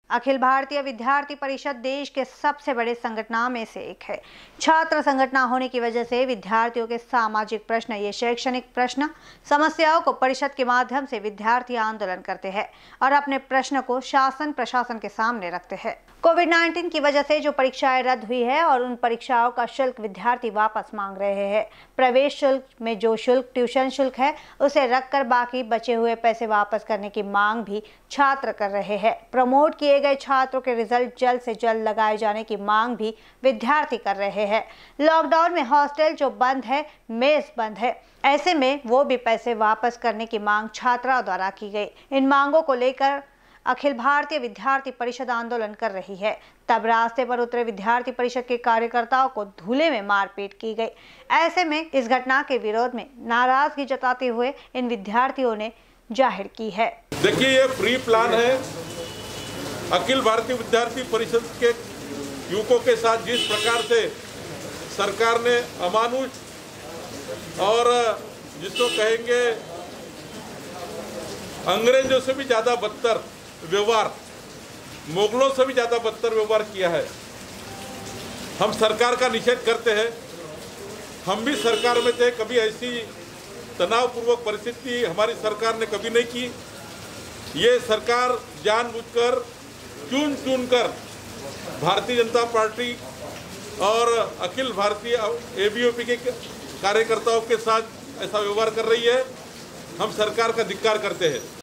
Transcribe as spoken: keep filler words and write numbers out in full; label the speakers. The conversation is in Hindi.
Speaker 1: अखिल भारतीय विद्यार्थी परिषद देश के सबसे बड़े संगठनों में से एक है। छात्र संगठन होने की वजह से विद्यार्थियों के सामाजिक प्रश्न, ये शैक्षणिक प्रश्न, समस्याओं को परिषद के माध्यम से विद्यार्थी आंदोलन करते हैं और अपने प्रश्न को शासन प्रशासन के सामने रखते हैं। कोविड नाइन्टीन की वजह से जो परीक्षाएं रद्द हुई है और उन परीक्षाओं का शुल्क विद्यार्थी वापस मांग रहे हैं। प्रवेश शुल्क में जो शुल्क ट्यूशन शुल्क है, उसे रखकर बाकी बचे हुए पैसे वापस करने की मांग भी छात्र कर रहे हैं। प्रमोट किए गए छात्रों के रिजल्ट जल्द से जल्द लगाए जाने की मांग भी विद्यार्थी कर रहे हैं। लॉकडाउन में हॉस्टल जो बंद है, मेस बंद है, ऐसे में वो भी पैसे वापस करने की मांग छात्राओं द्वारा की गई। इन मांगों को लेकर अखिल भारतीय विद्यार्थी परिषद आंदोलन कर रही है। तब रास्ते पर उतरे विद्यार्थी परिषद के कार्यकर्ताओं को धूले में मारपीट की गई। ऐसे में इस घटना के विरोध में नाराजगी जताते हुए इन विद्यार्थियों ने जाहिर की है।
Speaker 2: देखिए, ये प्री प्लान है। अखिल भारतीय विद्यार्थी परिषद के युवकों के साथ जिस प्रकार से सरकार ने अमानुष और जिसको कहेंगे अंग्रेजों से भी ज्यादा बदतर व्यवहार, मुगलों से भी ज्यादा बदतर व्यवहार किया है। हम सरकार का निषेध करते हैं। हम भी सरकार में थे, कभी ऐसी तनावपूर्वक परिस्थिति हमारी सरकार ने कभी नहीं की। ये सरकार जानबूझकर चुन चुन कर भारतीय जनता पार्टी और अखिल भारतीय एबीवीपी के कार्यकर्ताओं के साथ ऐसा व्यवहार कर रही है। हम सरकार का धिक्कार करते हैं।